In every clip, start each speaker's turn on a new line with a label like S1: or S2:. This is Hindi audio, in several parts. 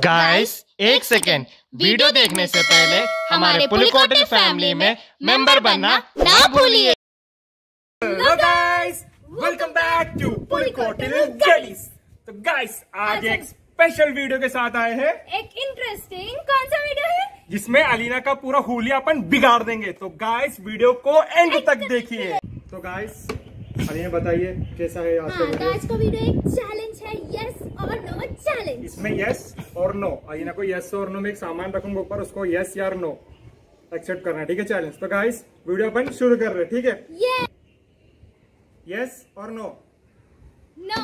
S1: गाइस एक सेकेंड, वीडियो देखने से पहले हमारे पुलिकोटिल फैमिली में मेंबर बनना ना भूलिए।
S2: Hello guys, welcome back to Pulikottil गलीज। तो गाइस आज एक स्पेशल वीडियो के साथ आए हैं।
S3: एक इंटरेस्टिंग कौन सा वीडियो है
S2: जिसमें अलीना का पूरा हुलिया अपन बिगाड़ देंगे। तो गाइस वीडियो को एंड तक देखिए। तो गाइस अलीना बताइए कैसा है आज का वीडियो?
S3: आज का वीडियो एक चैलेंज है, यस और नो चैलेंज।
S2: इसमें यस और नो, अलीना को यस और नो में एक सामान रखूंगा ऊपर, उसको यस या नो एक्सेप्ट करना है, ठीक है चैलेंज। तो गाइस वीडियो अपन शुरू कर रहे हैं, ठीक है? यस और नो?
S3: नो।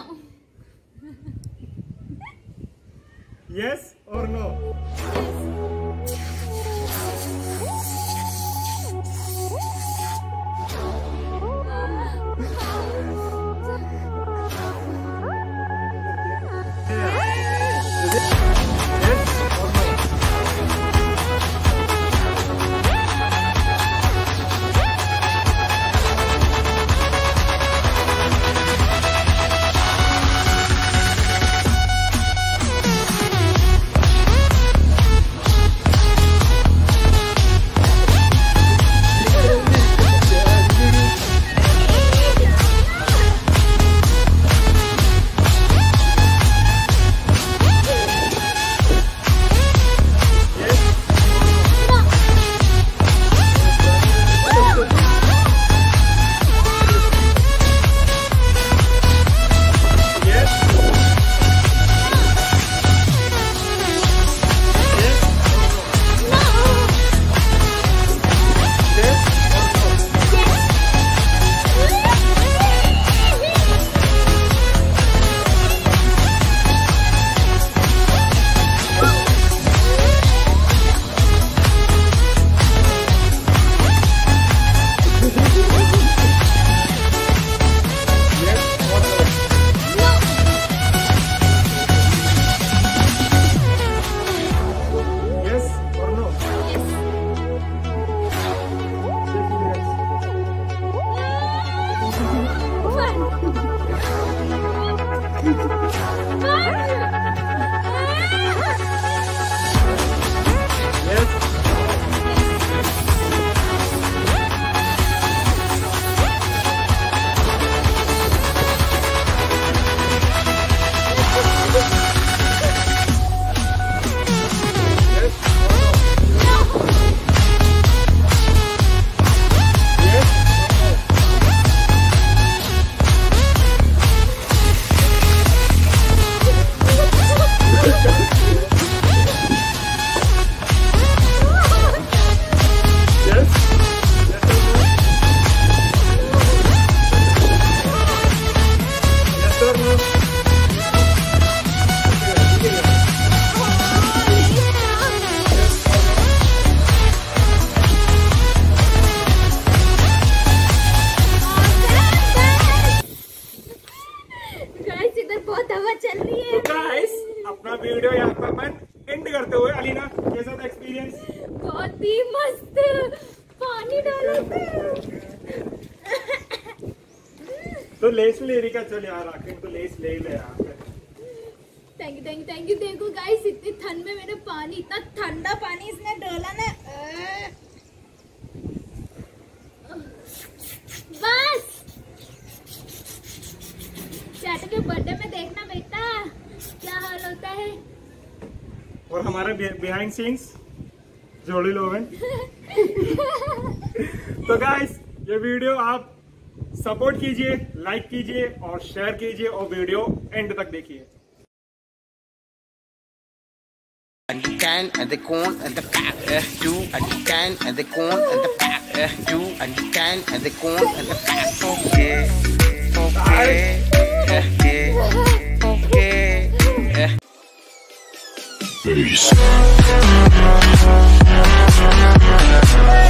S2: यस और नो?
S3: बहुत हवा चल रही है।
S2: तो गाइस अपना वीडियो यहाँ पर अपन एंड करते हुए, अलीना कैसा था एक्सपीरियंस?
S3: बहुत ही मस्त, पानी डाला था।
S2: तो लेस ले रही का, चल यार आखिर तो लेस ले ले यार।
S3: Thank you. देखो गाइस इतनी ठंड में मैंने पानी, इतना ठंडा पानी इसने डाला ना। बस चाचा के बर्थडे में देखना बेटा क्या हाल होता है।
S2: और हमारे बिहाइंड सीन्स जोड़ी लोगन। तो गाइस ये वीडियो आप सपोर्ट कीजिए, लाइक कीजिए और शेयर कीजिए और वीडियो एंड तक देखिए।
S4: And the can and the corn and the pack, two and the can and the corn and the pack, two and the can and the corn and the pack. Okay. Peace.